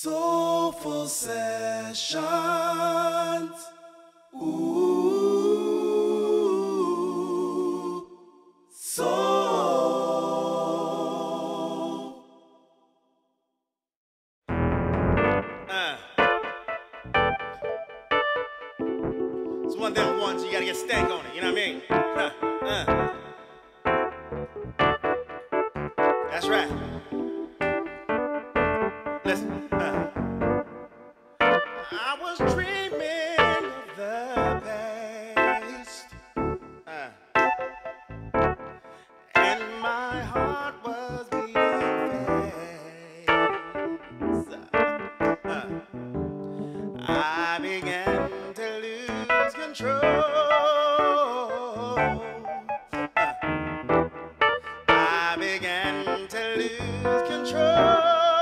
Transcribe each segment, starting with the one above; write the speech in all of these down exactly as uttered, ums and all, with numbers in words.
Soulful Sessions. Ooh, soul. Uh. It's one of them ones you gotta get stank on it, you know what I mean? Uh, uh. That's right. Listen. Uh. I was dreaming of the past, uh. and my heart was beating fast. Uh. I began to lose control. Uh. I began to lose control.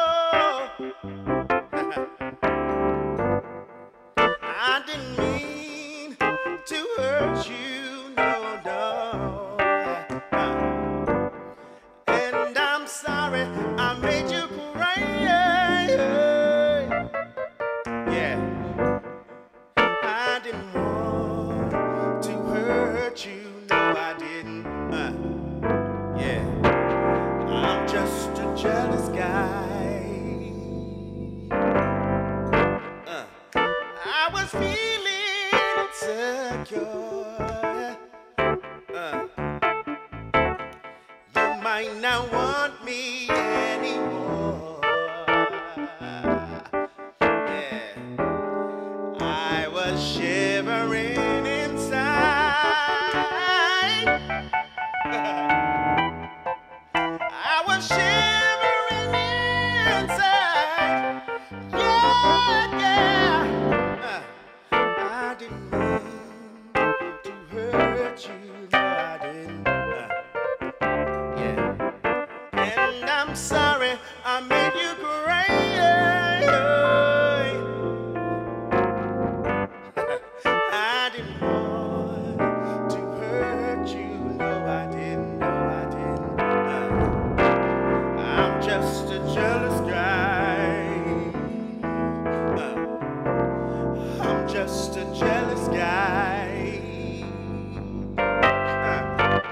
I didn't mean to hurt you, no, no. Uh. And I'm sorry I made you cry. Yeah. I didn't want to hurt you, no, I didn't. Uh, yeah, I'm just a jealous guy. Uh, I was feeling insecure. Uh, you might not want me anymore. Yeah. I was shivering inside. I was shivering inside. Yeah, yeah. Uh, I didn't mean to hurt you. No, I didn't. Uh, yeah. And I'm sorry I made you cry. I didn't want to hurt you, no I didn't, no I didn't. Uh, I'm just a jealous guy. Uh, I'm just a jealous guy. Uh,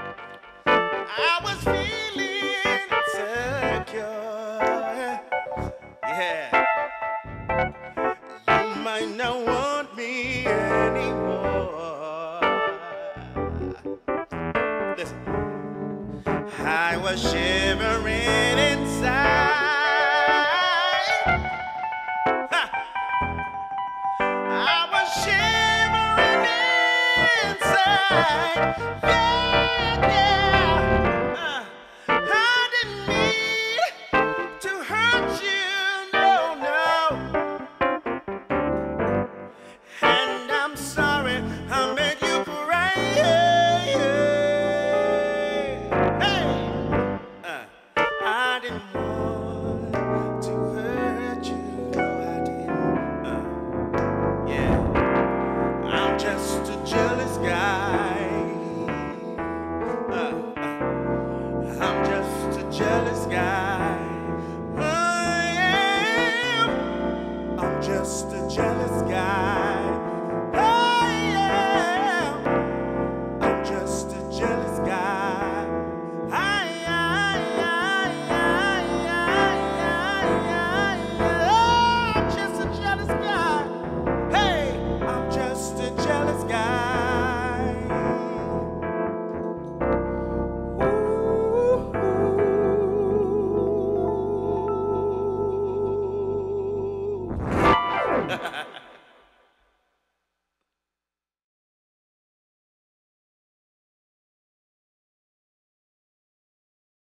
I was feeling insecure. Yeah. You might not want me anymore. Listen, I was shivering inside. Ha! I was shivering inside. Yeah, yeah. Uh, I didn't mean to hurt you, no, no. And I'm sorry I made you cry. Hey, uh, I didn't want to hurt you. No, I didn't. Uh, yeah, I'm just a jealous guy. Uh, uh, I'm just a jealous guy. I am. I'm just a jealous guy. I'm just a jealous guy. I, I, I, I, I, I, I'm just a jealous guy. Hey, I'm just a jealous guy. Ooh, ooh.